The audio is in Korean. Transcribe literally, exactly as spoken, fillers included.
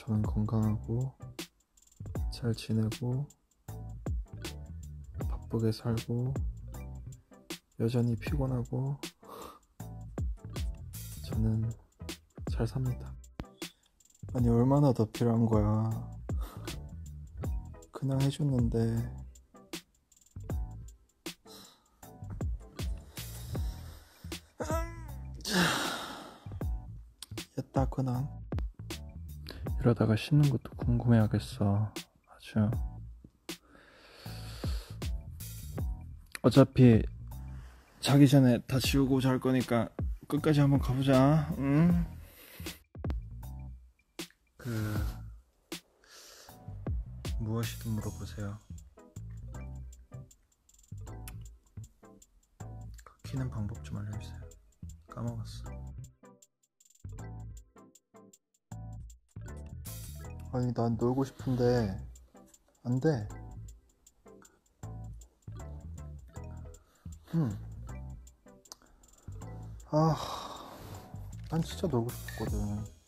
저는 건강하고 잘 지내고 바쁘게 살고 여전히 피곤하고 저는 잘 삽니다. 아니 얼마나 더 필요한 거야. 그냥 해줬는데 했다 그냥. 이러다가 씻는 것도 궁금해하겠어. 아주. 어차피 자기 전에 다 지우고 잘 거니까 끝까지 한번 가보자. 응? 그 무엇이든 물어보세요. 그 키는 방법 좀 알려주세요. 까먹었어. 아니 난 놀고 싶은데 안 돼. 응. 아, 난 진짜 놀고 싶었거든.